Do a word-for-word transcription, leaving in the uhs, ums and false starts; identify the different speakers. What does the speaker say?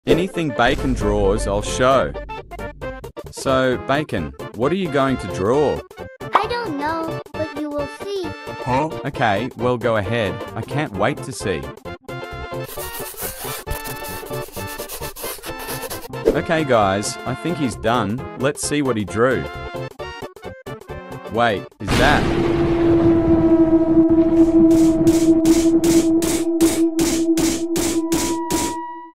Speaker 1: Anything Bacon draws, I'll show. So, Bacon, what are you going to draw?
Speaker 2: I don't know, but you will see.
Speaker 1: Huh? Okay, well go ahead. I can't wait to see. Okay guys, I think he's done. Let's see what he drew. Wait, is that?